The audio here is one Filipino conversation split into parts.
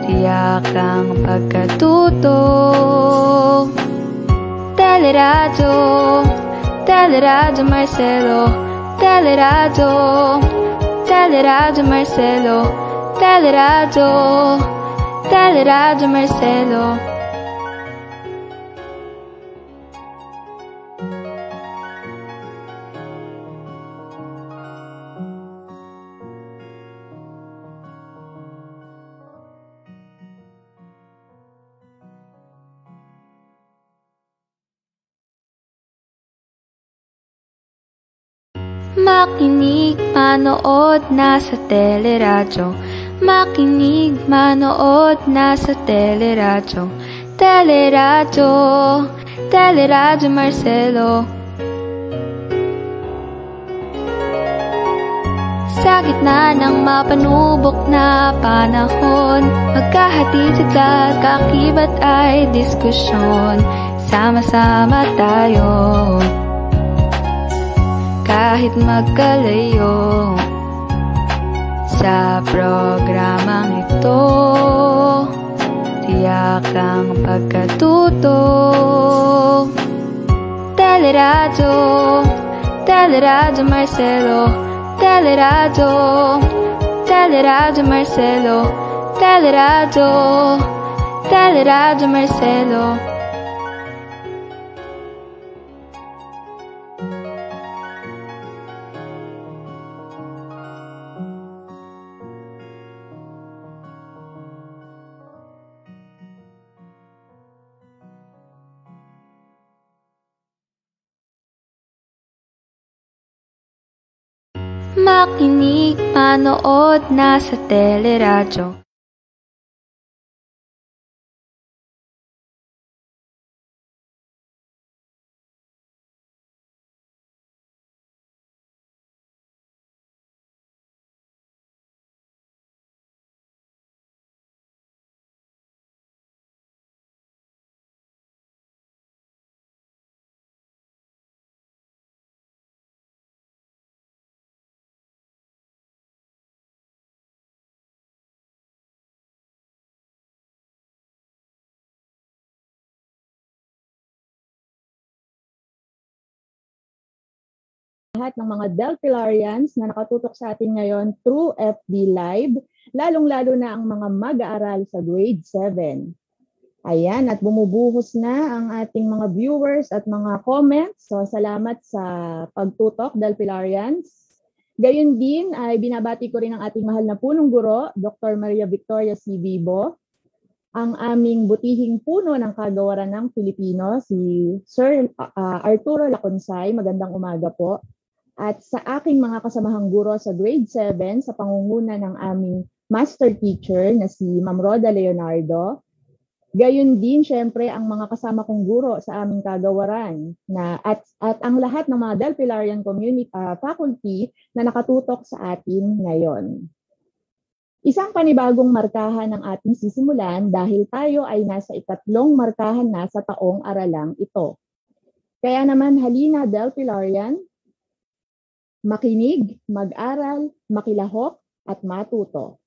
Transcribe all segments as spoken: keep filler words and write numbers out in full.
tiyak ang pagkatuto. Teleradyo, Teleradyo Marcelo, Teleradyo, Teleradyo Marcelo, Teleradyo, Teleradyo Marcelo. Makinig, manood, nasa teleradyo. Makinig, manood, nasa teleradyo. Teleradyo, Teleradyo Marcelo. Sa gitna ng mapanubok na panahon, magkahatid sa kaakibat ay diskusyon. Sama-sama tayo, kahit magkalayo. Sa programang ito, tiyak ang pagkatuto. Teleradyo, Teleradyo Marcelo, Teleradyo, Teleradyo Marcelo, Teleradyo, Teleradyo Marcelo. Makinig, manood, nasa teleradyo. Lahat ng mga Delpilarians na nakatutok sa atin ngayon through F B Live, lalong-lalo na ang mga mag-aaral sa grade seven. Ayan, at bumubuhos na ang ating mga viewers at mga comments. So, salamat sa pagtutok, Delpilarians. Gayun din ay binabati ko rin ang ating mahal na punong guro, Doctor Maria Victoria C. Vibo, ang aming butihing puno ng kagawaran ng Pilipino, si Sir uh, Arturo Laconsay. Magandang umaga po. At sa aking mga kasamahang guro sa grade seven, sa pangunguna ng aming master teacher na si Ma'am Roda Leonardo. Gayun din, syempre, ang mga kasama kong guro sa aming kagawaran na, at, at ang lahat ng mga Delpilarian community, uh, faculty na nakatutok sa atin ngayon. Isang panibagong markahan ang ating sisimulan dahil tayo ay nasa ikatlong markahan na sa taong aralang ito. Kaya naman, halina Delpilarian, makinig, mag-aral, makilahok, at matuto.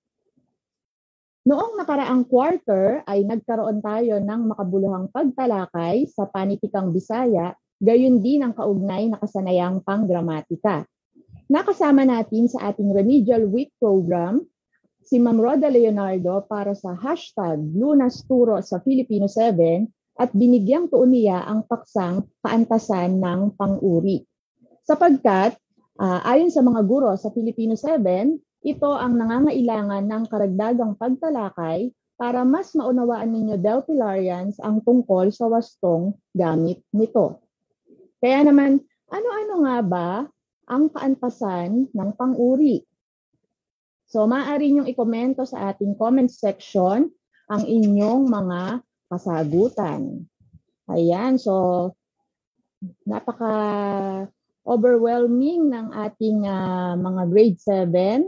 Noong nakaraang quarter ay nagkaroon tayo ng makabuluhang pagtalakay sa panitikang Bisaya, gayon din ang kaugnay na kasanayang panggramatika. Nakasama natin sa ating Remedial Week program si Ma'am Roda Leonardo para sa hashtag Lunas Turo sa Filipino seven at binigyang tuon niya ang paksang kaantasan ng pang-uri. Sapagkat Uh, ayon sa mga guro sa Filipino seven, ito ang nangangailangan ng karagdagang pagtalakay para mas maunawaan ninyo Delpilarians ang tungkol sa wastong gamit nito. Kaya naman, ano-ano nga ba ang kaantasan ng pang-uri? So, maaari niyong ikomento sa ating comment section ang inyong mga kasagutan. Ayan, so napaka overwhelming ng ating uh, mga grade seven.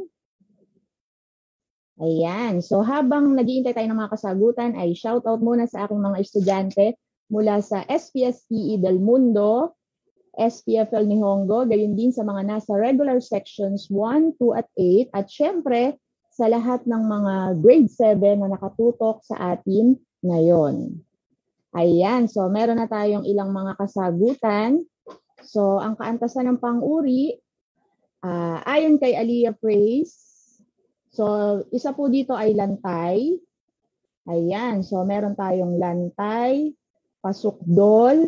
Ayan. So habang nag-iintay tayo ng mga kasagutan, ay shoutout muna sa aking mga estudyante mula sa S P S T E Del Mundo, S P F L Nihongo, gayon din sa mga nasa regular sections one, two, at eight. At syempre, sa lahat ng mga grade seven na nakatutok sa atin ngayon. Ayan, so meron na tayong ilang mga kasagutan. So ang kaantasan ng pang-uri, uh, ayon kay Aliyah Praise, so isa po dito ay lantay. Ayan, so meron tayong lantay, pasukdol.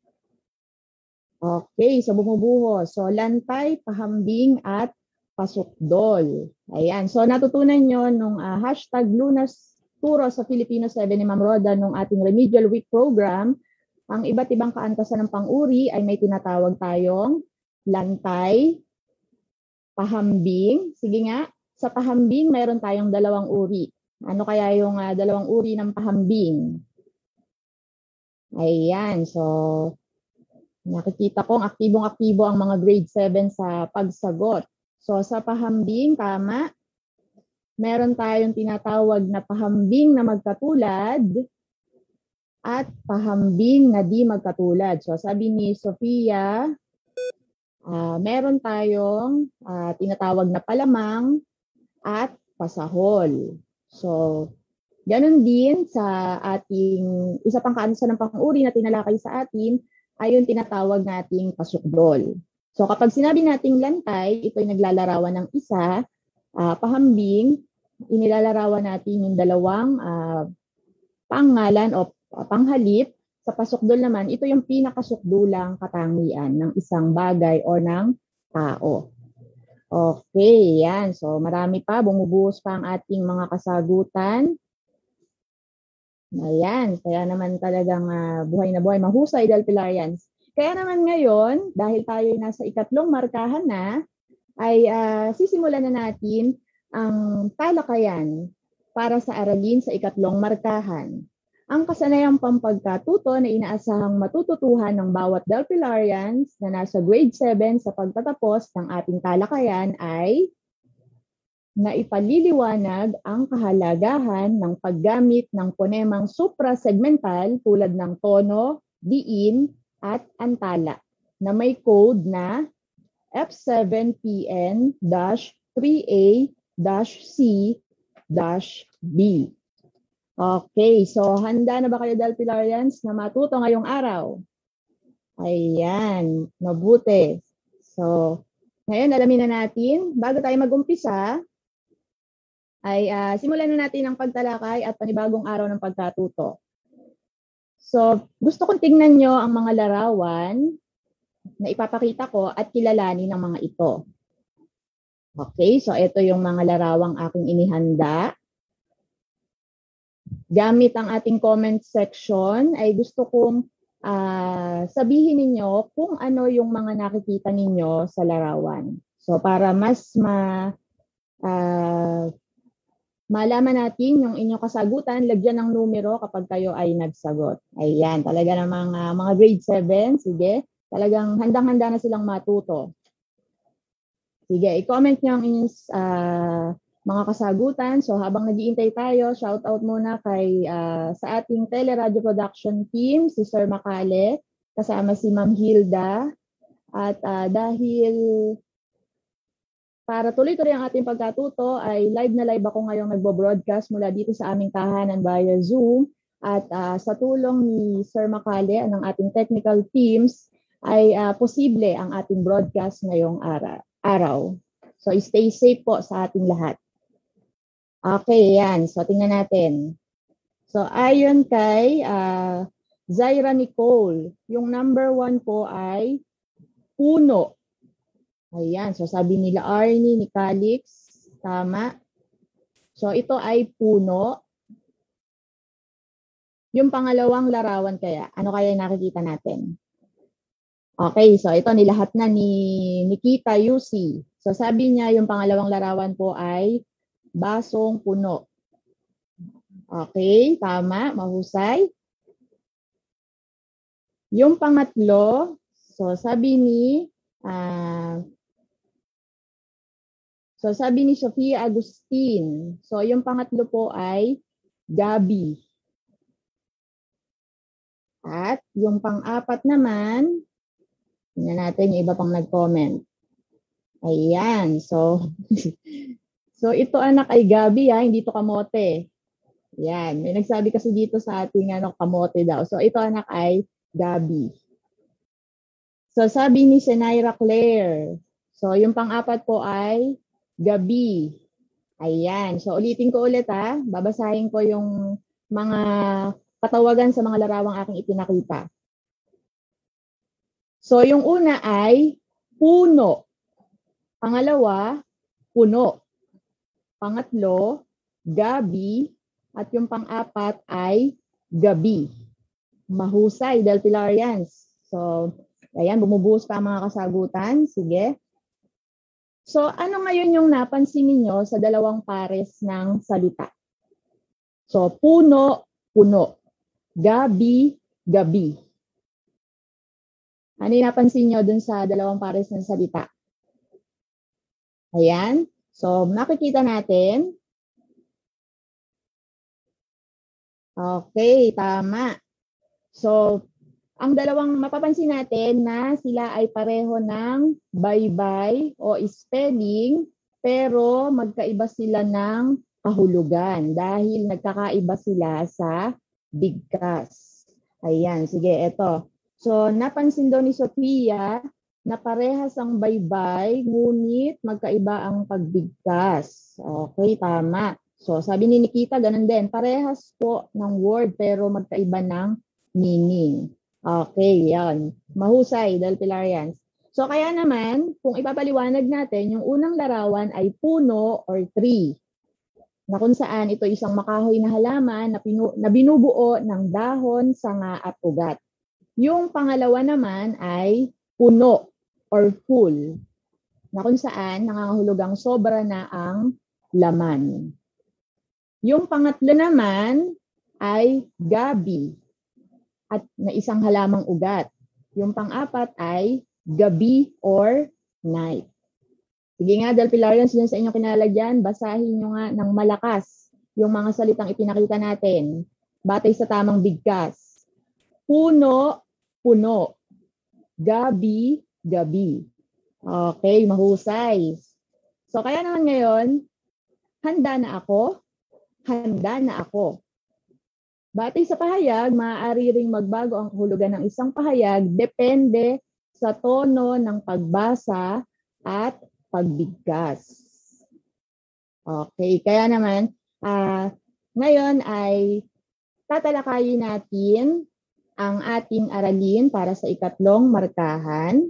Okay, so bumubuhos. So lantay, pahambing, at pasukdol. Ayan, so natutunan nyo nung uh, hashtag Lunas Turo sa Filipino seven ni Ma'am Roda nung ating Remedial Week program. Ang iba't ibang kaantasan ng pang-uri ay may tinatawag tayong lantay, pahambing. Sige nga, sa pahambing mayroon tayong dalawang uri. Ano kaya yung uh, dalawang uri ng pahambing? Ayan, so nakikita kong aktibong-aktibo ang mga grade seven sa pagsagot. So sa pahambing, tama, meron tayong tinatawag na pahambing na magkatulad at pahambing na di magkatulad. So sabi ni Sofia, uh, meron tayong uh, tinatawag na palamang at pasahol. So ganun din sa ating isa pang kaantasan ng pang-uri na tinalakay sa atin ay yung tinatawag nating pasukdol. So kapag sinabi nating lantay, ito ay naglalarawan ng isa, uh, pahambing, inilalarawan natin yung dalawang uh, pangalan o uh, panghalip. Sa pasukdol naman, ito yung pinakasukdulang katangian ng isang bagay o ng tao. Okay, yan. So marami pa, bumubuhos pa ang ating mga kasagutan. Ayan, kaya naman talagang uh, buhay na buhay, mahusay Delpilarians. Kaya naman ngayon, dahil tayo nasa ikatlong markahan na, ay uh, sisimulan na natin ang talakayan para sa aralin sa ikatlong markahan. Ang kasanayang pampagkatuto na inaasahang matututuhan ng bawat Delpilarians na nasa grade seven sa pagtatapos ng ating talakayan ay na ipaliliwanag ang kahalagahan ng paggamit ng ponemang suprasegmental tulad ng tono, diin, at antala na may code na F seven P N three A C B. Okay, so handa na ba kayo Delpilarians na matuto ngayong araw? Ayan, mabuti. So, ngayon alamin na natin, bago tayo mag-umpisa, ay uh, simulan na natin ang pagtalakay at panibagong araw ng pagkatuto. So, gusto kong tingnan nyo ang mga larawan na ipapakita ko at kilalanin ng mga ito. Okay, so ito yung mga larawang aking inihanda. Gamit ang ating comment section, ay gusto kong uh, sabihin ninyo kung ano yung mga nakikita ninyo sa larawan. So, para mas ma... Uh, malaman natin yung inyong kasagutan, lagyan ng numero kapag kayo ay nagsagot. Ayan, talaga namang uh, mga grade seven, sige, talagang handang-handa na silang matuto. Sige, i-comment nyo ang inyong uh, mga kasagutan. So habang nag-iintay tayo, shout out muna kay uh, sa ating teleradio production team, si Sir Macale, kasama si Ma'am Hilda. At uh, dahil para tuloy-tuloy ang ating pagkatuto, ay live na live ako ngayong nagbo-broadcast mula dito sa aming tahanan via Zoom. At uh, sa tulong ni Sir Macale ng ating technical teams, ay uh, posible ang ating broadcast ngayong araw. So stay safe po sa ating lahat. Okay, yan. So tingnan natin. So ayon kay uh, Zaira Nicole, yung number one po ay puno. Ayan, so sabi nila Arnie ni Calix, tama. So ito ay puno. Yung pangalawang larawan kaya, ano kaya nakikita natin? Okay, so ito nilahat na ni Nikita Yusi. So sabi niya yung pangalawang larawan po ay basong puno. Okay, tama, mahusay. Yung pangatlo, so sabi ni uh, So sabi ni Sofia Agustin, so yung pangatlo po ay gabi. At yung pang-apat naman, tingnan natin yung iba pang nag-comment. Ayan, so So ito anak ay gabi ha, hindi to kamote. Yan, may nagsabi kasi dito sa ating ano, kamote daw. So ito anak ay gabi. So sabi ni Senaira Claire, so yung pang-apat po ay gabi. Ayan, so ulitin ko ulit ha, babasahin ko yung mga patawagan sa mga larawang aking ipinakita. So yung una ay puno. Pangalawa, puno. Pangatlo, gabi. At yung pang-apat ay gabi. Mahusay, Delpilarians. So, ayan, bumubuhos pa ang mga kasagutan. Sige. So, ano ngayon yung napansin niyo sa dalawang pares ng salita? So, puno, puno. Gabi, gabi. Ano yung napansin niyo dun sa dalawang pares ng salita? Ayan. So, nakikita natin. Okay, tama. So, ang dalawang mapapansin natin na sila ay pareho ng baybay o spelling, pero magkaiba sila ng kahulugan dahil nagkakaiba sila sa bigkas. Ayan, sige, eto. So, napansin daw ni Sophia na parehas ang baybay, ngunit magkaiba ang pagbigkas. Okay, tama. So, sabi ni Nikita, ganun din. Parehas po ng word, pero magkaiba ng meaning. Okay, yan. Mahusay, Delpilarians. So, kaya naman, kung ipapaliwanag natin, yung unang larawan ay puno or tree, na kung saan ito isang makahoy na halaman na, pinu- na binubuo ng dahon, sanga at ugat. Yung pangalawa naman ay puno or full, na kung saan nangangahulugang sobra na ang laman. Yung pangatlo naman ay gabi at na isang halamang ugat. Yung pang-apat ay gabi or night. Sige nga, Delpilarians, dyan sa inyong kinalagyan, basahin nyo nga ng malakas yung mga salitang ipinakita natin batay sa tamang bigkas. Puno, puno. Gabi, gabi. Okay, mahusay. So kaya naman ngayon, handa na ako, handa na ako. Batay sa pahayag, maaari ring magbago ang kahulugan ng isang pahayag depende sa tono ng pagbasa at pagbigkas. Okay, kaya naman, uh, ngayon ay tatalakayin natin ang ating aralin para sa ikatlong markahan.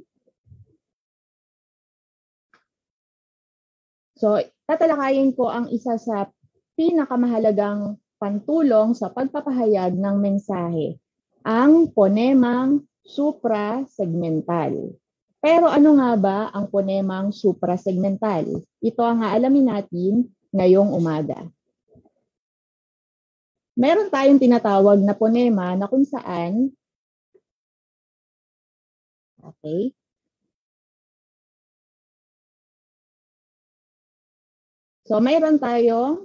So, tatalakayin ko ang isa sa pinakamahalagang pantulong sa pagpapahayag ng mensahe, ang ponemang suprasegmental. Pero ano nga ba ang ponemang suprasegmental? Ito ang aalamin natin ngayong umaga. Meron tayong tinatawag na ponema na kung saan, okay, so mayroon tayong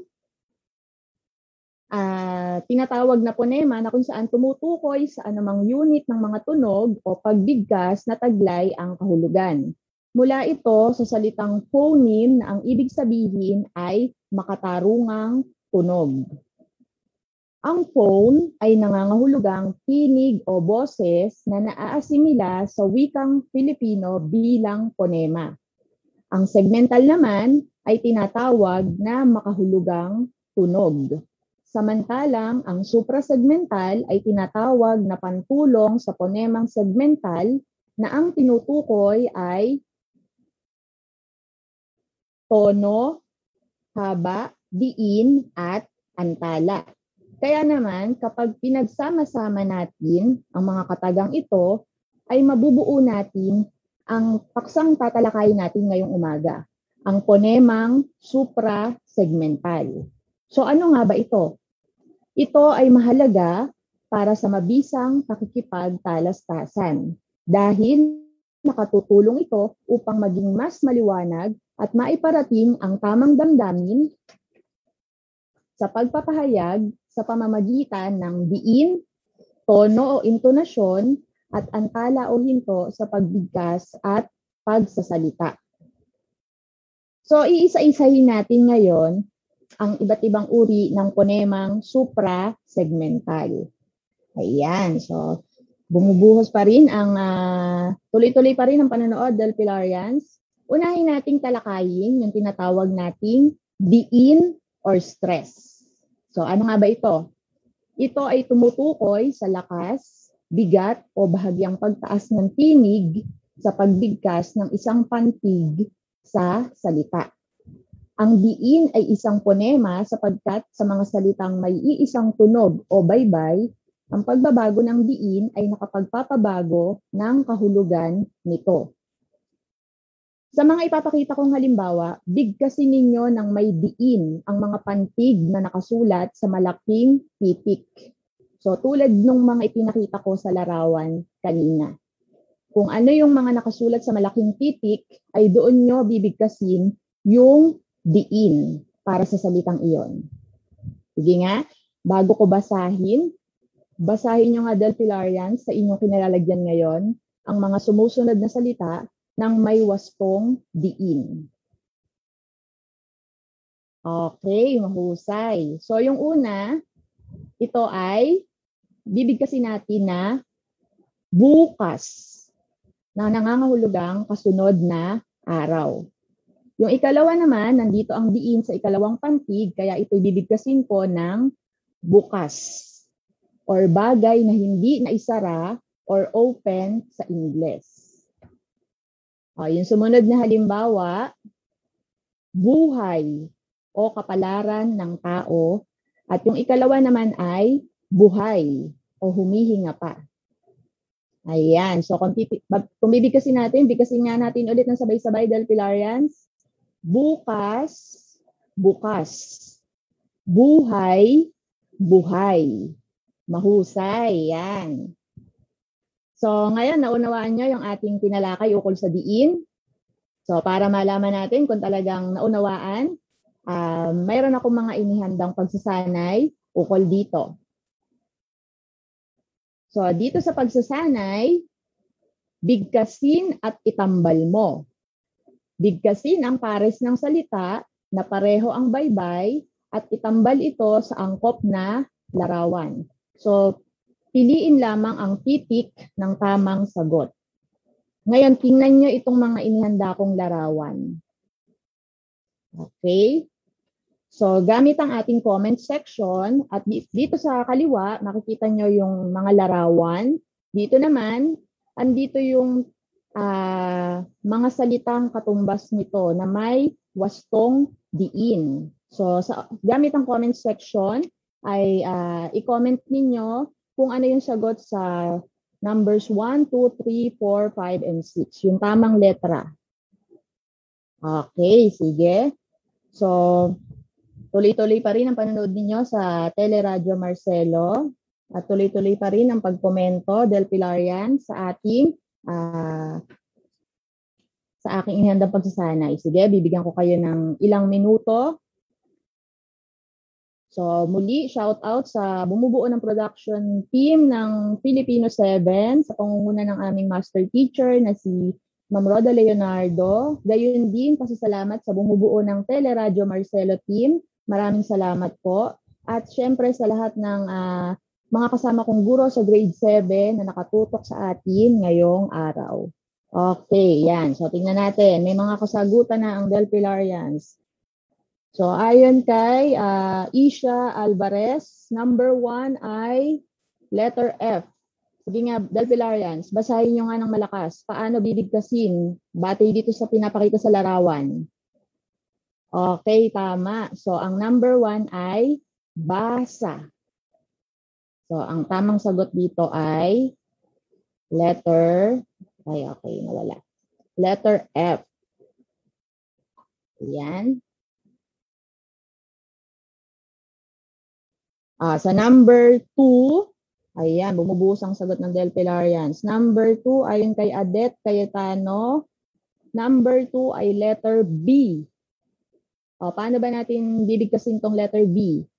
Uh, tinatawag na ponema na kung saan tumutukoy sa anumang unit ng mga tunog o pagbigkas na taglay ang kahulugan. Mula ito sa salitang phoneme na ang ibig sabihin ay makatarungang tunog. Ang phone ay nangangahulugang tinig o boses na naaasimila sa wikang Filipino bilang ponema. Ang segmental naman ay tinatawag na makahulugang tunog. Samantalang ang suprasegmental ay tinatawag na pantulong sa ponemang segmental na ang tinutukoy ay tono, haba, diin, at antala. Kaya naman kapag pinagsama-sama natin ang mga katagang ito, ay mabubuo natin ang paksang tatalakayin natin ngayong umaga, ang ponemang suprasegmental. So ano nga ba ito? Ito ay mahalaga para sa mabisang pakikipagtalastasan dahil nakatutulong ito upang maging mas maliwanag at maiparating ang tamang damdamin sa pagpapahayag sa pamamagitan ng diin, tono o intonasyon at antala o hinto sa pagbigkas at pagsasalita. So, iisa-isahin natin ngayon ang iba't ibang uri ng ponemang supra-segmental. Ayan. So, bumubuhos pa rin ang, uh, tuloy-tuloy pa rin ang panonood del Pilarians. Unahin nating talakayin yung tinatawag nating diin or stress. So, ano nga ba ito? Ito ay tumutukoy sa lakas, bigat o bahagyang pagtaas ng tinig sa pagbigkas ng isang pantig sa salita. Ang diin ay isang ponema sapagkat sa mga salitang may iisang tunog o baybay, ang pagbabago ng diin ay nakapagpapabago ng kahulugan nito. Sa mga ipapakita kong halimbawa, bigkasin ninyo ng may diin ang mga pantig na nakasulat sa malaking titik. So tulad nung mga ipinakita ko sa larawan kanina. Kung ano yung mga nakasulat sa malaking titik, ay doon nyo bibigkasin yung diin para sa salitang iyon. Sige nga, bago ko basahin, basahin nyo nga del Pilarians sa inyong kinalalagyan ngayon ang mga sumusunod na salita ng may wastong diin. Okay, mahusay. So yung una, ito ay bibigkasin natin na bukas na nangangahulugang kasunod na araw. Yung ikalawa naman, nandito ang diin sa ikalawang pantig, kaya ito bibigkasin ko ng bukas or bagay na hindi naisara or open sa Ingles. O, yung sumunod na halimbawa, buhay o kapalaran ng tao. At yung ikalawa naman ay buhay o humihinga pa. Ayan. So kung, kung bibigkasin natin, bigkasin nga natin ulit ng sabay-sabay del Pilarians. Bukas, bukas. Buhay, buhay. Mahusay. Yan. So ngayon, naunawaan nyo yung ating tinalakay ukol sa diin. So para malaman natin kung talagang naunawaan, uh, mayroon akong mga inihandang pagsasanay ukol dito. So dito sa pagsasanay, bigkasin at itambal mo. Bigkasin ang pares ng salita na pareho ang baybay at itambal ito sa angkop na larawan. So, piliin lamang ang titik ng tamang sagot. Ngayon, tingnan nyo itong mga inihanda kong larawan. Okay? So, gamit ang ating comment section at dito sa kaliwa, makikita nyo yung mga larawan. Dito naman, andito yung Uh, mga salitang katumbas nito na may wastong diin. So, sa, gamit ang comment section, ay uh, i-comment ninyo kung ano yung sagot sa numbers one, two, three, four, five, and six. Yung tamang letra. Okay, sige. So, tuloy-tuloy pa rin ang panonood ninyo sa Teleradyo Marcelo. At tuloy-tuloy pa rin ang pagkomento del Pilarian sa ating Uh, sa aking inihandang pagsasanay. Sige, bibigyan ko kayo ng ilang minuto. So, muli, shout out sa bumubuo ng production team ng Filipino seven sa pangunguna ng aming master teacher na si Ma'am Roda Leonardo. Gayun din, pasasalamat sa bumubuo ng Teleradyo Marcelo team. Maraming salamat po. At syempre sa lahat ng uh, mga kasama kong guro sa grade seven na nakatutok sa atin ngayong araw. Okay, yan. So, tingnan natin. May mga kasagutan na ang del Pilarians. So, ayon kay uh, Isha Alvarez, number one ay letter F. Sige nga, del Pilarians, basahin nyo nga ng malakas. Paano bibigkasin? Batay dito sa pinapakita sa larawan. Okay, tama. So, ang number one ay basa. So, ang tamang sagot dito ay letter, ay okay, nawala. Letter F. Ayan. Ah, sa number two, ayan, bumubuhos ang sagot ng del Pilarians. Number two, ayon kay Adet Cayetano. Number two ay letter B. O, paano ba natin bibigkasin tong letter B?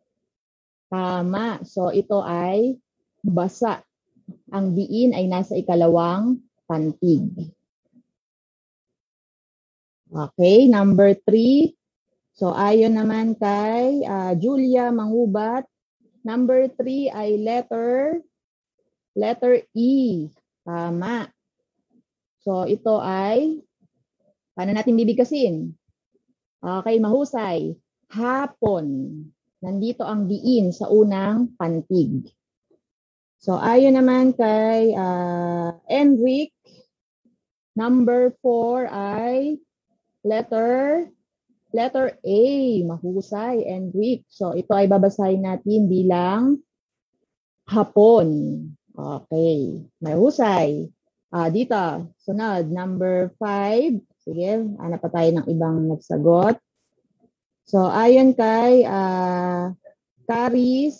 Tama. So, ito ay basa. Ang diin ay nasa ikalawang pantig. Okay, number three. So ayon naman kay uh, Julia Mangubat, number three ay letter, letter E. Tama. So ito ay, paano natin bibigkasin? Okay, mahusay. Hapon. Nandito ang diin sa unang pantig. So ayon naman kay uh, Enric, number four ay letter, letter A. Mahusay, Enric. So ito ay babasahin natin bilang hapon. Okay, mahusay. Ah, dito, sunod, number five. Sige, hanap pa tayo ng ibang nagsagot. So ayon kay uh, Caris,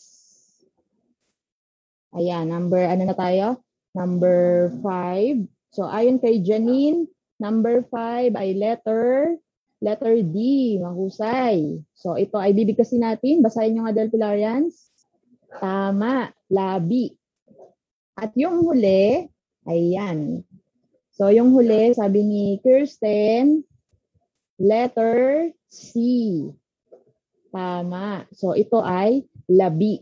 ayan, number, ano na tayo? Number five. So, ayon kay Janine, number five ay letter, letter D, mahusay. So, ito ay bibigkasin natin. Basahin nyo nga, Delpilarians. Tama, labi. At yung huli, ayan. So, yung huli, sabi ni Kirsten, letter C. Tama. So, ito ay labi.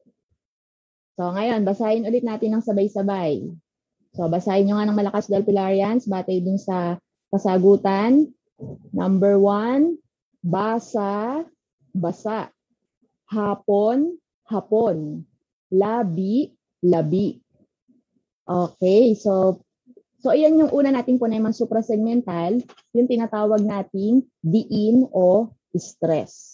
So, ngayon, basahin ulit natin ng sabay-sabay. So, basahin nyo nga ng malakas, Delpilarians, batay din sa kasagutan. Number one, basa, basa. Hapon, hapon. Labi, labi. Okay, so, so ayan yung una nating punemang suprasegmental, yung tinatawag nating diin o stress.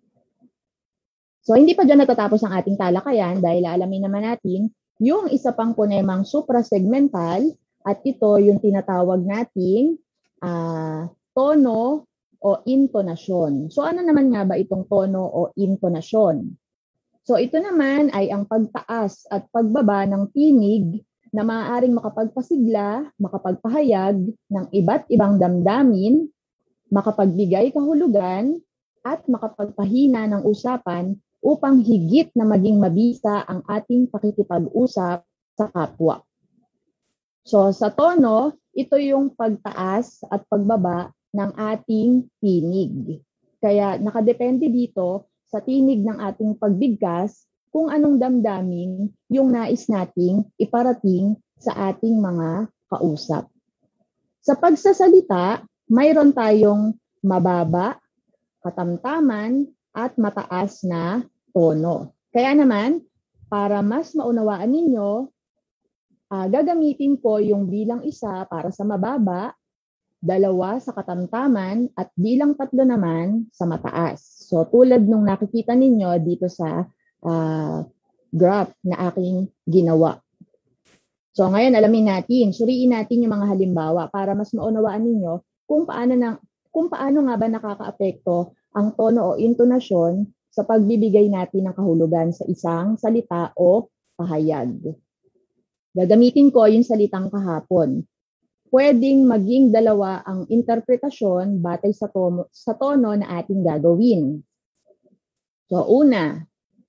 So, hindi pa dyan natatapos ang ating talakayan dahil aalamin naman natin yung isa pang punemang suprasegmental at ito yung tinatawag nating uh, tono o intonasyon. So, ano naman nga ba itong tono o intonasyon? So, ito naman ay ang pagtaas at pagbaba ng tinig na maaaring makapagpasigla, makapagpahayag ng iba't ibang damdamin, makapagbigay kahulugan, at makapagpahina ng usapan upang higit na maging mabisa ang ating pakikipag-usap sa kapwa. So sa tono, ito yung pagtaas at pagbaba ng ating tinig. Kaya nakadepende dito sa tinig ng ating pagbigkas kung anong damdamin yung nais nating iparating sa ating mga kausap. Sa pagsasalita, mayroon tayong mababa, katamtaman, at mataas na tono. Kaya naman, para mas maunawaan ninyo, uh, gagamitin ko yung bilang isa para sa mababa, dalawa sa katamtaman, at bilang tatlo naman sa mataas. So tulad nung nakikita ninyo dito sa uh, graph na aking ginawa. So ngayon alamin natin, suriin natin yung mga halimbawa para mas maunawaan ninyo kung paano, na, kung paano nga ba nakakaapekto ang tono o intonasyon sa pagbibigay natin ng kahulugan sa isang salita o pahayag. Gagamitin ko yung salitang kahapon. Pwedeng maging dalawa ang interpretasyon batay sa tono, sa tono na ating gagawin. So una,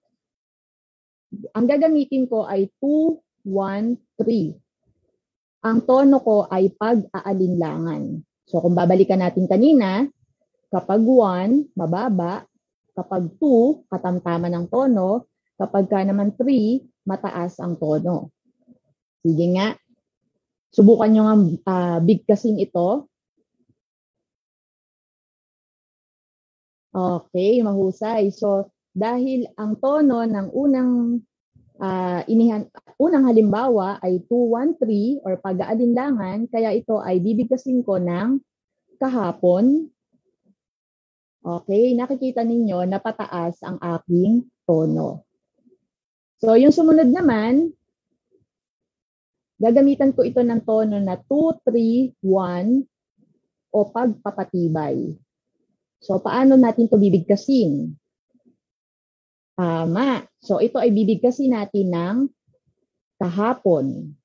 ang gagamitin ko ay two, one, three. Ang tono ko ay pag-aalinlangan. So kung babalikan natin kanina, kapag one, mababa. Kapag two, katamtaman ng tono. Kapag ka naman three, mataas ang tono. Sige nga. Subukan nyo nga uh, bigkasin ito. Okay, mahusay. So, dahil ang tono ng unang uh, inihan, unang halimbawa ay two, one, three or pag-aalinlangan, kaya ito ay bibigkasin ko ng kahapon. Okay, nakikita ninyo na pataas ang aking tono. So, yung sumunod naman, gagamitan ko ito ng tono na two, three, one o pagpapatibay. So, paano natin ito bibigkasin? Tama. So, ito ay bibigkasin natin ng kahapon.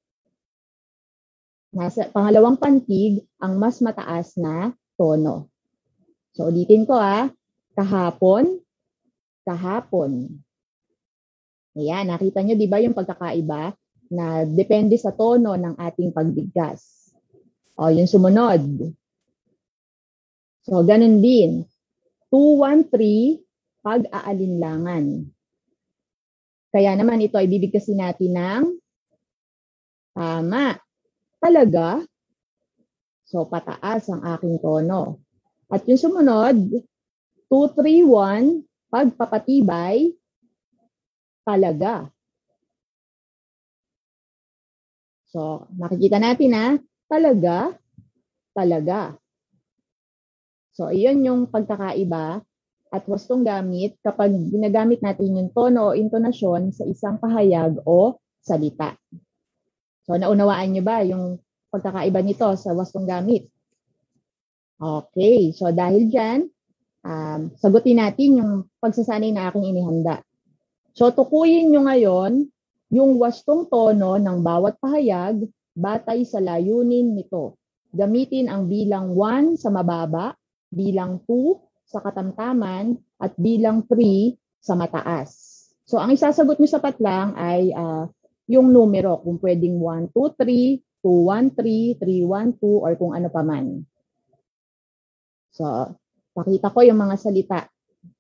Nasa pangalawang pantig, ang mas mataas na tono. So, ulitin ko ah, kahapon, kahapon. Ayan, nakita nyo di ba yung pagkakaiba na depende sa tono ng ating pagbigkas. O, yung sumunod. So, ganun din. two one three, pag-aalinlangan. Kaya naman ito ay bibigkasin natin ng tama. Talaga? So, pataas ang aking tono. At yung sumunod, two three one, pagpapatibay, talaga. So, makikita natin na talaga, talaga. So, iyon yung pagkakaiba at wastong gamit kapag ginagamit natin yung tono o intonasyon sa isang pahayag o salita. So, naunawaan niyo ba yung pagkakaiba nito sa wastong gamit? Okay, so dahil dyan, um, sagutin natin yung pagsasanay na aking inihanda. So, tukuyin nyo ngayon yung wastong tono ng bawat pahayag batay sa layunin nito. Gamitin ang bilang one sa mababa, bilang two sa katamtaman, at bilang three sa mataas. So, ang isasagot nyo sapat lang ay uh, yung numero, kung pwedeng one two three, two one three, three one two, or kung ano pa man. So, pakita ko yung mga salita.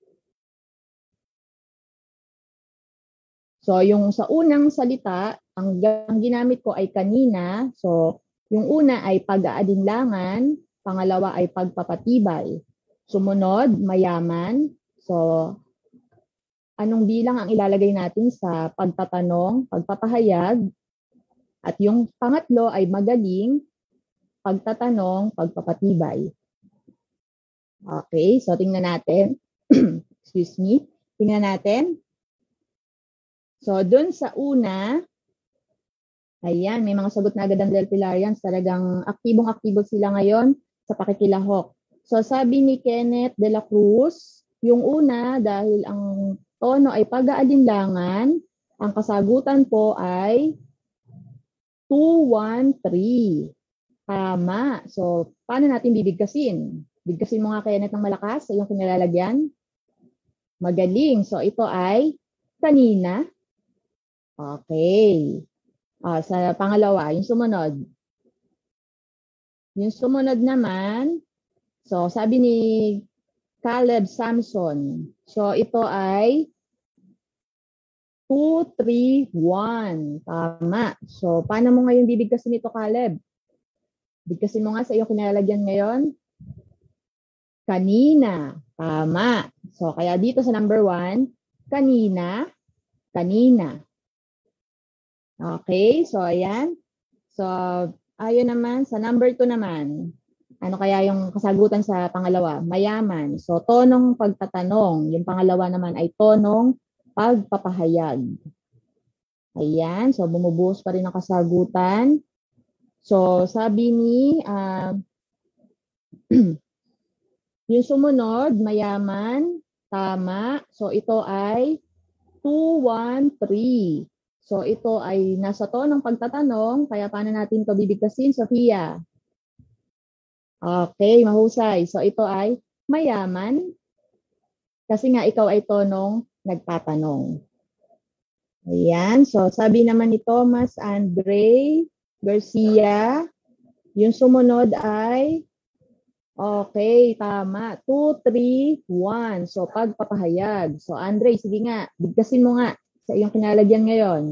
So, yung sa unang salita, ang, ang ginamit ko ay kanina. So, yung una ay pag-aalinlangan, pangalawa ay pagpapatibay. Sumunod, mayaman. So, anong bilang ang ilalagay natin sa pagtatanong, pagpapahayag? At yung pangatlo ay magaling, pagtatanong, pagpapatibay. Okay, so tingnan natin. Excuse me. Tingnan natin. So, dun sa una, ayan, may mga sagot na agad ang Delpilarians. Talagang aktibong-aktibo sila ngayon sa pakikilahok. So, sabi ni Kenneth de la Cruz, yung una, dahil ang tono ay pag-aalinlangan, ang kasagutan po ay two one three. Tama. So, paano natin bibigkasin? Bigkasin mo nga, Kenneth, ng malakas sa iyong kinilalagyan. Magaling. So, ito ay kanina. Okay. Uh, sa pangalawa, yung sumunod. Yung sumunod naman, so sabi ni Caleb Samson, so ito ay two three one. Tama. So, paano mo ngayon bibigkasin ito, Caleb? Bigkasin mo nga sa iyong kinalalagyan ngayon. Kanina. Tama. So, kaya dito sa number one, kanina, kanina. Okay, so ayan. So, ayun naman, sa number two naman, ano kaya yung kasagutan sa pangalawa? Mayaman. So, tonong pagtatanong. Yung pangalawa naman ay tonong pagpapahayag. Ayan, so bumubuhos pa rin ang kasagutan. So, sabi ni, uh, yung sumunod, mayaman, tama. So, ito ay two one three. So, ito ay nasa tonong pagtatanong, kaya paano natin ito bibigkasin, Sofia? Okay, mahusay. So, ito ay mayaman, kasi nga ikaw ay tonong nagtatanong. Ayan. So, sabi naman ni Thomas Andre Garcia, yung sumunod ay, okay, tama, two three one. So, pagpapahayag. So, Andre, sige nga, bigkasin mo nga sa iyong kinalagyan ngayon.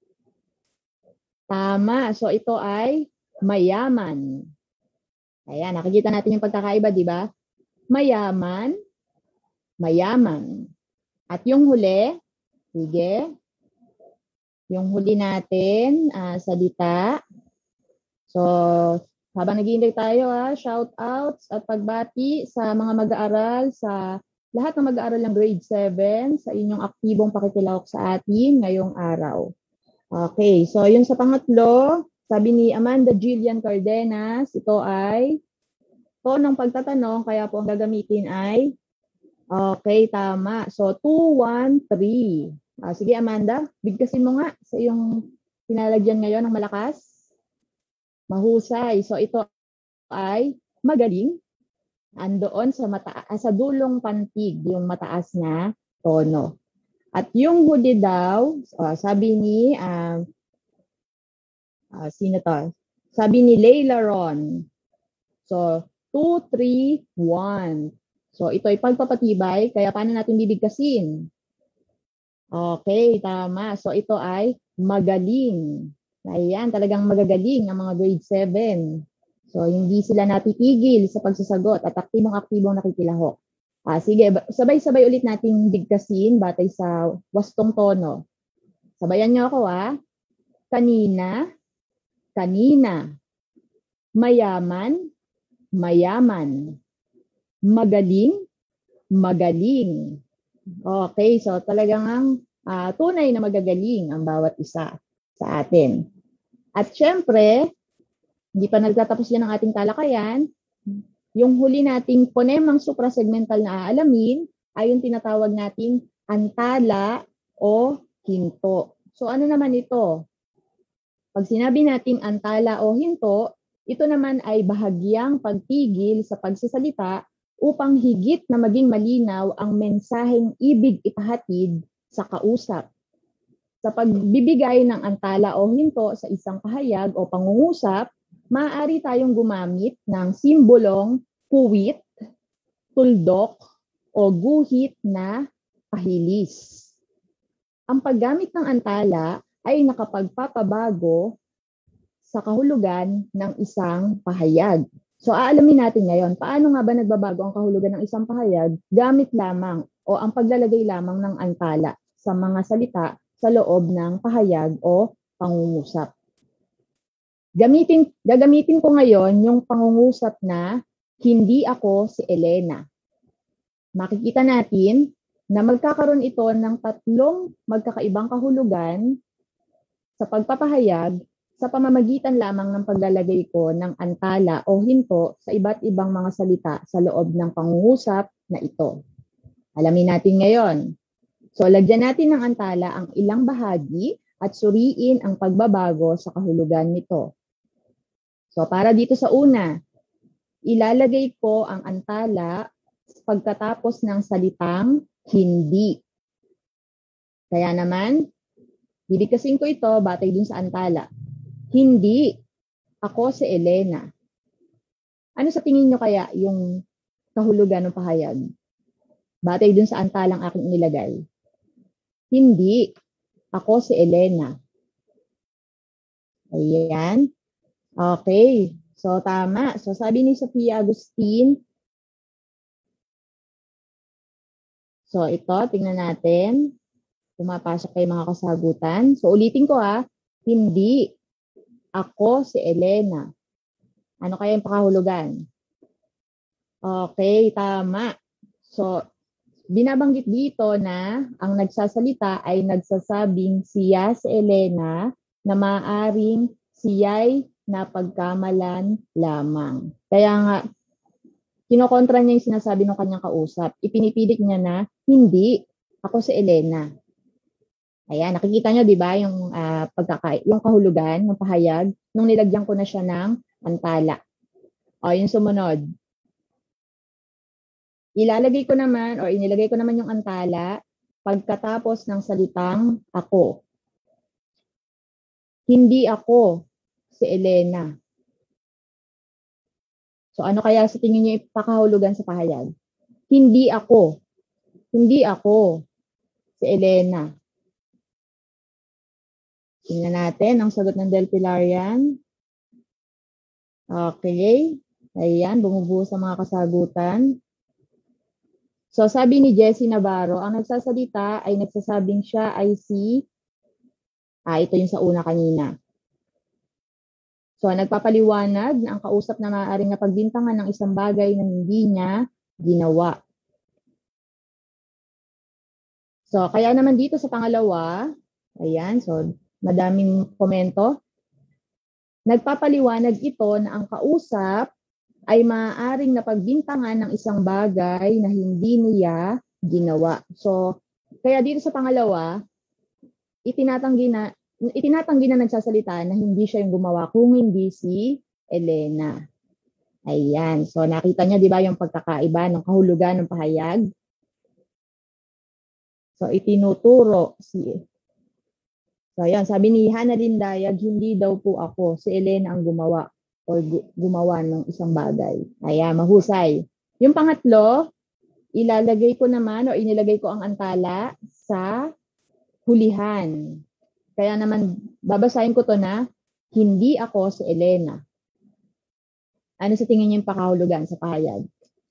Tama. So, ito ay mayaman. Ayan, nakikita natin yung pagkakaiba, di ba? Mayaman, mayaman. At yung huli, sige, yung huli natin, uh, salita. So, habang nag-iintay tayo, ha, shout outs at pagbati sa mga mag-aaral, sa lahat ng mag-aaral ng grade seven, sa inyong aktibong pakikilahok sa atin ngayong araw. Okay, so yun sa pangatlo, sabi ni Amanda Jillian Cardenas, ito ay tonong pagtatanong, kaya po ang gagamitin ay, okay, tama. So, two one three. Ah, sige, Amanda, bigkasin mo nga sa iyong pinalagyan ngayon ng malakas. Mahusay. So, ito ay magaling. Andoon sa mata sa dulong pantig, yung mataas na tono. At yung huli daw, uh, sabi ni, uh, uh, sino to? Sabi ni Leila Ron. So, two, three, one. So ito ay pagpapatibay, kaya paano natin bibigkasin? Okay, tama. So ito ay magaling. Ayan, talagang magagaling ang mga grade seven. So hindi sila natitigil sa pagsasagot at aktibong-aktibong nakikilahok. Ah, sige, sabay-sabay ulit nating bigkasin batay sa wastong tono. Sabayan niyo ako ah. Kanina, kanina. Mayaman, mayaman. Magaling, magaling. Okay, so talagang ang uh, tunay na magagaling ang bawat isa sa atin. At syempre, hindi pa nagtatapos yan ang ating talakayan. Yung huli nating ponemang suprasegmental na aalamin ay yung tinatawag nating antala o hinto. So ano naman ito? Pag sinabi nating antala o hinto, ito naman ay bahagyang pagpigil sa pagsasalita upang higit na maging malinaw ang mensaheng ibig ipahatid sa kausap. Sa pagbibigay ng antala o hinto sa isang pahayag o pangungusap, maaari tayong gumamit ng simbolong puwit, tuldok, o guhit na pahilis. Ang paggamit ng antala ay nakapagpapabago sa kahulugan ng isang pahayag. So aalamin natin ngayon, paano nga ba nagbabago ang kahulugan ng isang pahayag gamit lamang o ang paglalagay lamang ng antala sa mga salita sa loob ng pahayag o pangungusap. Gamitin, gagamitin ko ngayon yung pangungusap na hindi ako si Elena. Makikita natin na magkakaroon ito ng tatlong magkakaibang kahulugan sa pagpapahayag sa pamamagitan lamang ng paglalagay ko ng antala o hinto sa iba't ibang mga salita sa loob ng pangungusap na ito. Alamin natin ngayon. So, lagyan natin ng antala ang ilang bahagi at suriin ang pagbabago sa kahulugan nito. So, para dito sa una, ilalagay ko ang antala pagkatapos ng salitang hindi. Kaya naman, bibigkasin ko ito batay dun sa antala. Hindi ako si Elena. Ano sa tingin nyo kaya yung kahulugan ng pahayag? Batay dun sa antalang aking nilagay. Hindi ako si Elena. Ayan. Okay. So, tama. So, sabi ni Sofia Agustin. So, ito, tingnan natin. Pumapasok kay mga kasagutan. So, ulitin ko ha. Hindi ako si Elena. Ano kaya yung pakahulugan? Okay, tama. So, binabanggit dito na ang nagsasalita ay nagsasabing siya si Elena na maaaring siya'y napagkamalan lamang. Kaya nga, kinokontra niya yung sinasabi ng kanyang kausap. Ipinipilit niya na, hindi, ako si Elena. Ayan, nakikita niyo, di ba, yung, uh, pagkaka- yung kahulugan, yung pahayag, nung nilagyan ko na siya ng antala. O, yung sumunod. Ilalagay ko naman, o inilagay ko naman yung antala, pagkatapos ng salitang ako. Hindi ako si Elena. So, ano kaya sa tingin niyo ipakahulugan sa pahayag? Hindi ako. Hindi ako si Elena. Tingnan natin ang sagot ng Del Pilarian. Okay. Ayan, bumubuo sa mga kasagutan. So, sabi ni Jessie Navarro, ang nagsasalita ay nagsasabing siya ay si, ah, ito yung sa una kanina. So, nagpapaliwanag na ang kausap na maaaring napagbintangan ng isang bagay na hindi niya ginawa. So, kaya naman dito sa pangalawa, ayan, so, madaming komento. Nagpapaliwanag ito na ang kausap ay maaaring napagbintangan ng isang bagay na hindi niya ginawa. So, kaya dito sa pangalawa, itinatanggi na, itinatanggi na nagsasalita na hindi siya yung gumawa kung hindi si Elena. Ayan. So, nakita niya, di ba, yung pagkakaiba ng kahulugan ng pahayag? So, itinuturo si... So, ayan. Sabi ni Hannah Lindayag, hindi daw po ako. Si Elena ang gumawa. or gumawa ng isang bagay. Ayan, mahusay. Yung pangatlo, ilalagay ko naman o inilagay ko ang antala sa hulihan. Kaya naman, babasahin ko to na, hindi ako si Elena. Ano sa tingin niyo yung pakahulugan sa pahayag?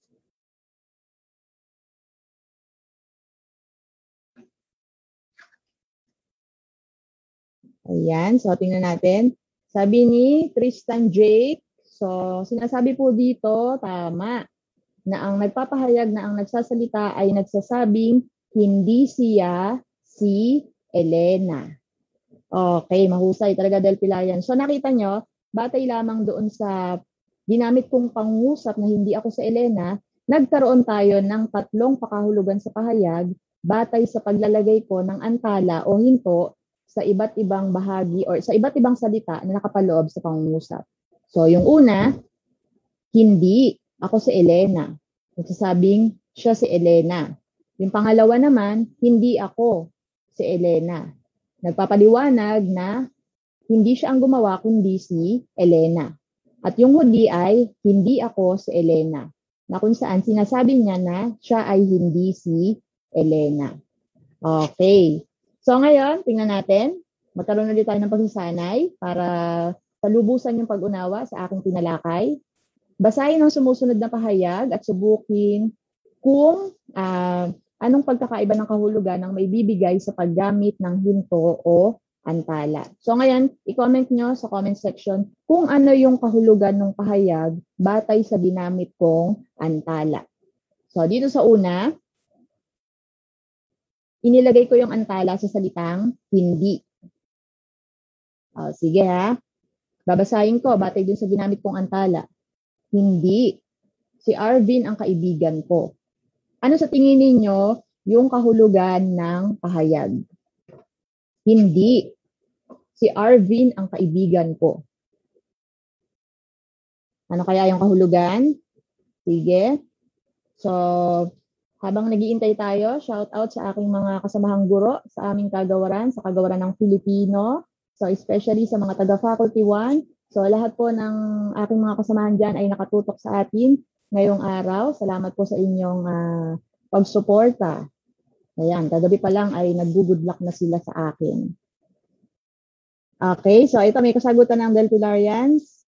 Ayan, so tingnan natin. Sabi ni Tristan Jake, so sinasabi po dito, tama, na ang nagpapahayag na ang nagsasalita ay nagsasabing hindi siya si Elena. Okay, mahusay talaga Del Pilayan. So nakita nyo, batay lamang doon sa ginamit kong pangusap na hindi ako si Elena, nagkaroon tayo ng tatlong pakahulugan sa pahayag batay sa paglalagay ko ng antala o hinto sa iba't ibang bahagi or sa iba't ibang salita na nakapaloob sa pangungusap. So yung una, hindi ako si Elena. Nagsasabing siya si Elena. Yung pangalawa naman, hindi ako si Elena. Nagpapaliwanag na hindi siya ang gumawa kundi si Elena. At yung huli ay hindi ako si Elena. Na kung saan sinasabi niya na siya ay hindi si Elena. Okay. So ngayon, tingnan natin. Magkaroon ulit tayo ng pagsasanay para talubusan yung pag-unawa sa aking tinalakay. Basahin ang sumusunod na pahayag at subukin kung uh, anong pagkakaiba ng kahulugan ang may bibigay sa paggamit ng hinto o antala. So ngayon, i-comment nyo sa comment section kung ano yung kahulugan ng pahayag batay sa ginamit kong antala. So dito sa una, inilagay ko yung antala sa salitang hindi. O, sige ha. Babasahin ko batay dun sa ginamit kong antala. Hindi. Si Arvin ang kaibigan ko. Ano sa tingin ninyo yung kahulugan ng pahayag? Hindi. Si Arvin ang kaibigan ko. Ano kaya yung kahulugan? Sige. So, habang nag-iintay tayo, shout out sa aking mga kasamahang guro sa aming kagawaran, sa kagawaran ng Filipino. So, especially sa mga taga-faculty one. So, lahat po ng aking mga kasamahan dyan ay nakatutok sa atin ngayong araw. Salamat po sa inyong uh, pagsuporta. Ayan, kagabi pa lang ay nag-good luck na sila sa akin. Okay, so ito may kasagutan ng Del Pilarians.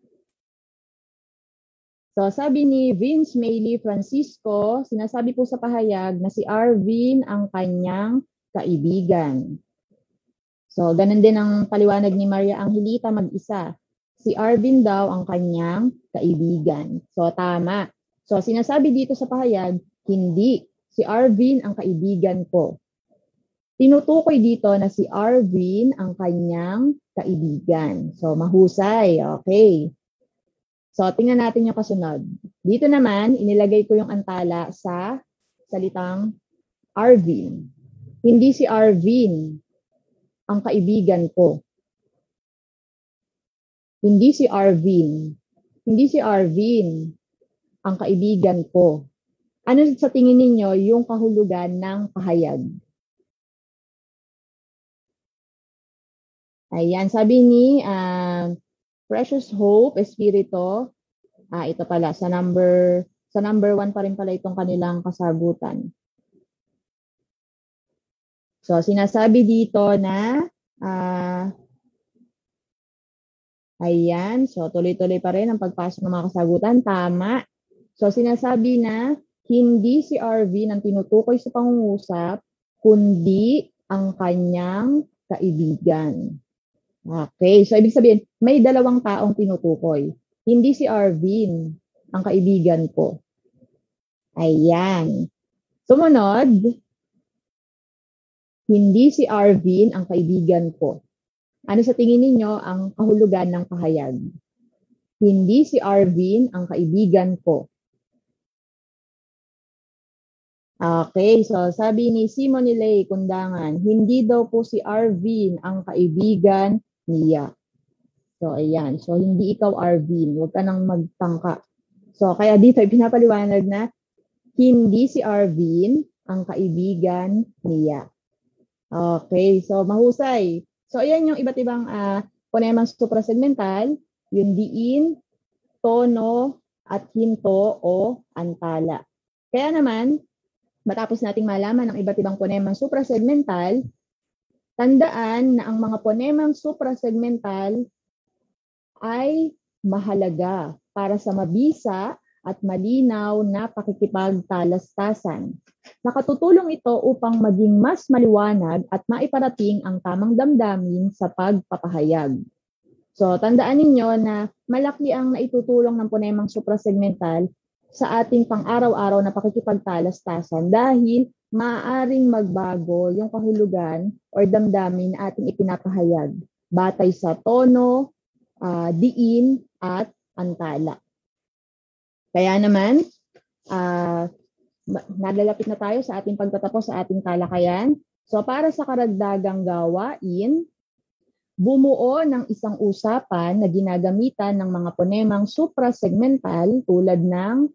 So sabi ni Vince Mayley Francisco, sinasabi po sa pahayag na si Arvin ang kanyang kaibigan. So ganun din ang paliwanag ni Maria Angelita mag-isa. Si Arvin daw ang kanyang kaibigan. So tama. So sinasabi dito sa pahayag, hindi. Si Arvin ang kaibigan ko. Tinutukoy dito na si Arvin ang kanyang kaibigan. So mahusay. Okay. So, tingnan natin yung kasunod. Dito naman, inilagay ko yung antala sa salitang Arvin. Hindi si Arvin ang kaibigan ko. Hindi si Arvin. Hindi si Arvin ang kaibigan ko. Ano sa tingin ninyo yung kahulugan ng pahayag? Ayan, sabi ni uh, Precious Hope Espirito, ah, ito pala, sa number, sa number one pa rin pala itong kanilang kasagutan. So, sinasabi dito na, ah, ayan, so tuloy-tuloy pa rin ang pagpasok ng mga kasagutan, tama. So, sinasabi na, hindi si Arvin ang tinutukoy sa pangungusap, kundi ang kanyang kaibigan. Okay, so ibig sabihin, may dalawang taong tinutukoy. Hindi si Arvin ang kaibigan ko. Ayan. Sumunod, hindi si Arvin ang kaibigan ko. Ano sa tingin ninyo ang kahulugan ng pahayag? Hindi si Arvin ang kaibigan ko. Okay, so sabi ni Simonile Kundangan, hindi daw po si Arvin ang kaibigan niya. So, ayan. So, hindi ikaw, Arvin. Huwag ka nang magtangka. So, kaya dito, pinapaliwanag na hindi si Arvin ang kaibigan niya. Okay. So, mahusay. So, ayan yung iba't ibang uh, ponemang suprasegmental yung diin, tono, at hinto o antala. Kaya naman, matapos nating malaman ang iba't ibang ponemang suprasegmental, tandaan na ang mga ponemang suprasegmental ay mahalaga para sa mabisa at malinaw na pakikipagtalastasan. Nakatutulong ito upang maging mas maliwanag at maiparating ang tamang damdamin sa pagpapahayag. So, tandaan ninyo na malaki ang naitutulong ng ponemang suprasegmental sa ating pang-araw-araw na pakikipagtalastasan dahil maaaring magbago yung kahulugan o damdamin na ating ipinapahayag batay sa tono, uh, diin, at antala. Kaya naman, uh, nalalapit na tayo sa ating pagtatapos sa ating talakayan. So para sa karagdagang gawain, bumuo ng isang usapan na ginagamitan ng mga ponemang suprasegmental tulad ng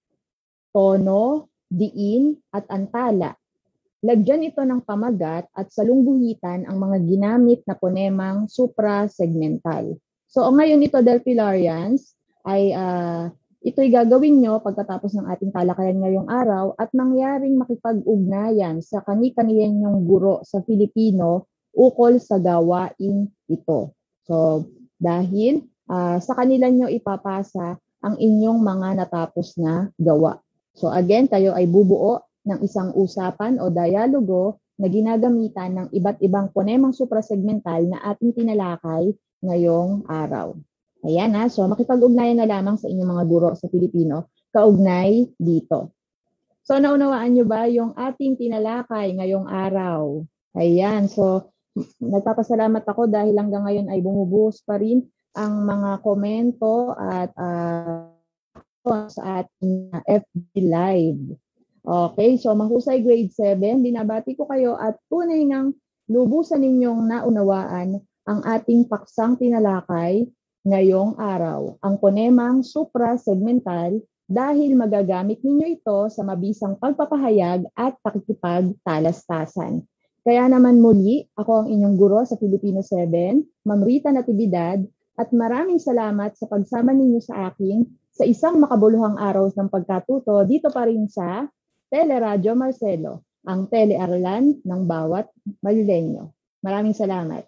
tono, diin, at antala. Lagyan ito ng pamagat at salungguhitan ang mga ginamit na ponemang suprasegmental. So ngayon ito, Delphilarians, ay uh, ito'y gagawin nyo pagkatapos ng ating talakayan ngayong araw at mangyaring makipag-ugnayan sa kani-kaniyan yung guro sa Filipino ukol sa gawain ito. So, dahil uh, sa kanila nyo ipapasa ang inyong mga natapos na gawa. So again, tayo ay bubuo ng isang usapan o dialogo na ginagamitan ng iba't ibang ponemang suprasegmental na ating tinalakay ngayong araw. Ayan ha, so makipag-ugnayan na lamang sa inyong mga guro sa Filipino, kaugnay dito. So naunawaan nyo ba yung ating tinalakay ngayong araw? Ayan, so nagpapasalamat ako dahil hanggang ngayon ay bumubuhos pa rin ang mga komento at uh, sa ating F B Live. Okay, so mahusay grade seven, binabati ko kayo at tunay ng lubusan ninyong naunawaan ang ating paksang tinalakay ngayong araw, ang ponemang suprasegmental dahil magagamit ninyo ito sa mabisang pagpapahayag at pakikipagtalastasan. Kaya naman muli, ako ang inyong guro sa Filipino seven, Ma'am Rita Natividad, at maraming salamat sa pagsama ninyo sa akin sa isang makabuluhang araw ng pagkatuto dito pa rin sa Teleradyo Marcelo, ang telearalan ng bawat Maluleño. Maraming salamat.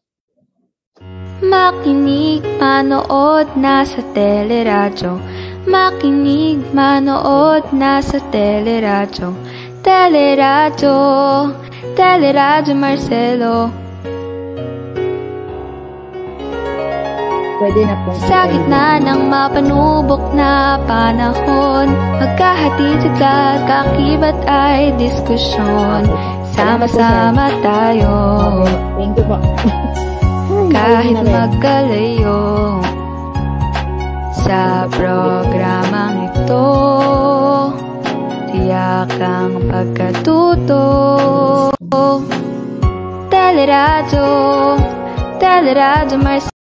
Makinig, manood, nasa teleradyo. Makinig, manood, nasa teleradyo. Teleradyo, Teleradyo Marcelo. Pwede na po. Sa gitna ng mapanubok na panahon, magkahatid sa kakibat ay diskusyon. Sama-sama tayo. Thank you po. Kahit magkalayo sa programang ito, tiyak ang pagkatuto. Teleradyo, Teleradyo Marcelo.